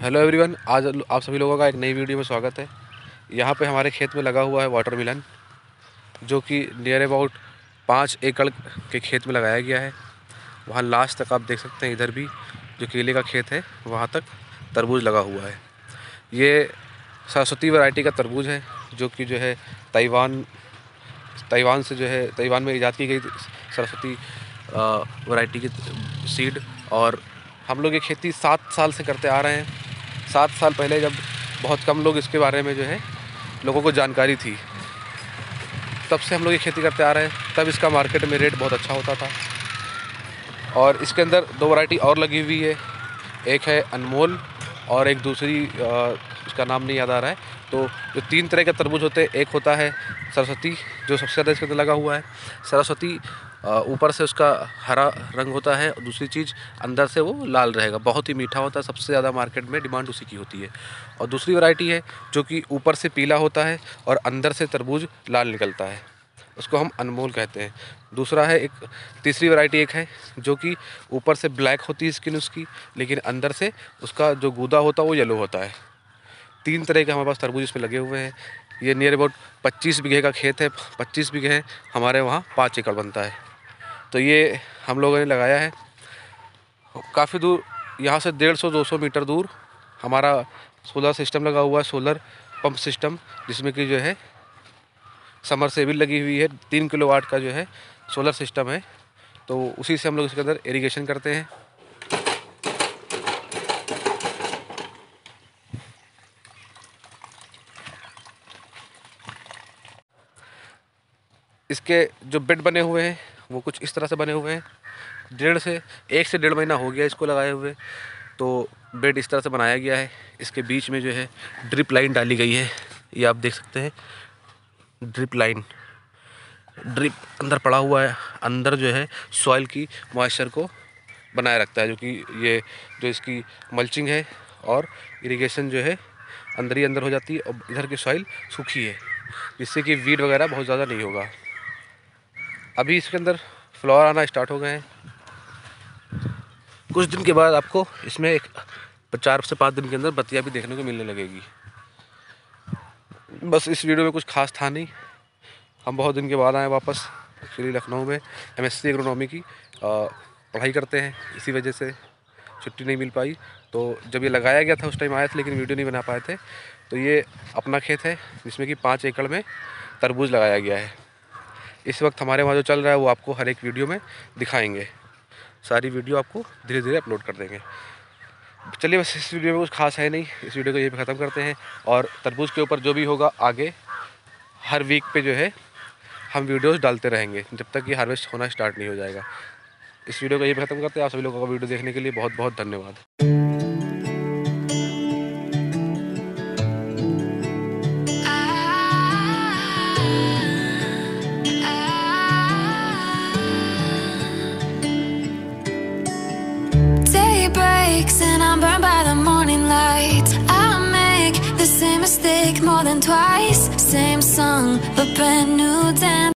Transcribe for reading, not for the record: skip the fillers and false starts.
Hello everyone, आज आप सभी लोगों का एक नई वीडियो में स्वागत है। यहाँ पे हमारे खेत में लगा हुआ है वाटरमेलन, जो कि नियर अबाउट 5 एकड़ के खेत में लगाया गया है। वहाँ लास्ट तक आप देख सकते हैं, इधर भी जो केले का खेत है वहाँ तक तरबूज लगा हुआ है। ये सरस्वती वैरायटी का तरबूज है, जो कि जो है ताइवान से जो है ताइवान में ईजाद की गई सरस्वती वैरायटी की सीड। और हम लोग ये खेती 7 साल से करते आ रहे हैं। 7 साल पहले जब बहुत कम लोग इसके बारे में जो है लोगों को जानकारी थी, तब से हम लोग ये खेती करते आ रहे हैं। तब इसका मार्केट में रेट बहुत अच्छा होता था। और इसके अंदर 2 वैरायटी और लगी हुई है, एक है अनमोल और एक दूसरी उसका नाम नहीं याद आ रहा है। तो जो 3 तरह के तरबूज होते हैं, एक होता है सरस्वती जो सबसे ज़्यादा इसके अंदर लगा हुआ है। सरस्वती ऊपर से उसका हरा रंग होता है और दूसरी चीज़ अंदर से वो लाल रहेगा, बहुत ही मीठा होता है। सबसे ज़्यादा मार्केट में डिमांड उसी की होती है। और दूसरी वैरायटी है जो कि ऊपर से पीला होता है और अंदर से तरबूज लाल निकलता है, उसको हम अनमोल कहते हैं। दूसरा है एक तीसरी वैरायटी एक है जो कि ऊपर से ब्लैक होती है स्किन उसकी, लेकिन अंदर से उसका जो गूदा होता है वो येलो होता है। 3 तरह के हमारे पास तरबूज इसमें लगे हुए हैं। ये नियर अबाउट 25 बीघे का खेत है। 25 बीघे है, हमारे वहाँ 5 एकड़ बनता है। तो ये हम लोगों ने लगाया है काफ़ी दूर, यहाँ से 150-200 मीटर दूर हमारा सोलर सिस्टम लगा हुआ है, सोलर पंप सिस्टम, जिसमें कि जो है समरसेबिल लगी हुई है। 3 किलोवाट का जो है सोलर सिस्टम है। तो उसी से हम लोग इसके अंदर इरिगेशन करते हैं। इसके जो बेड बने हुए हैं वो कुछ इस तरह से बने हुए हैं। 1 से 1.5 महीना हो गया इसको लगाए हुए। तो बेड इस तरह से बनाया गया है। इसके बीच में जो है ड्रिप लाइन डाली गई है, ये आप देख सकते हैं। ड्रिप अंदर पड़ा हुआ है, अंदर जो है सॉइल की मॉइस्चर को बनाए रखता है, जो कि ये जो इसकी मल्चिंग है और इरिगेशन जो है अंदर ही अंदर हो जाती है। और इधर की सॉइल सूखी है, जिससे कि वीड वगैरह बहुत ज़्यादा नहीं होगा। अभी इसके अंदर फ्लावर आना स्टार्ट हो गए हैं। कुछ दिन के बाद आपको इसमें एक 4 से 5 दिन के अंदर बतिया भी देखने को मिलने लगेगी। बस इस वीडियो में कुछ खास था नहीं। हम बहुत दिन के बाद आए वापस एक्चुअली लखनऊ में MSc एग्रोनॉमी की पढ़ाई करते हैं, इसी वजह से छुट्टी नहीं मिल पाई। तो जब ये लगाया गया था उस टाइम आए थे, लेकिन वीडियो नहीं बना पाए थे। तो ये अपना खेत है जिसमें कि 5 एकड़ में तरबूज लगाया गया है। इस वक्त हमारे वहाँ जो चल रहा है वो आपको हर एक वीडियो में दिखाएंगे। सारी वीडियो आपको धीरे धीरे अपलोड कर देंगे। चलिए, बस इस वीडियो में कुछ खास है नहीं, इस वीडियो को यहीं पे ख़त्म करते हैं। और तरबूज के ऊपर जो भी होगा आगे हर वीक पे जो है हम वीडियोस डालते रहेंगे जब तक ये हार्वेस्ट होना स्टार्ट नहीं हो जाएगा। इस वीडियो को यहीं पे ख़त्म करते हैं। आप सभी लोगों का वीडियो देखने के लिए बहुत बहुत धन्यवाद। And I'm burned by the morning light. I make the same mistake more than twice. Same song, but brand new dance.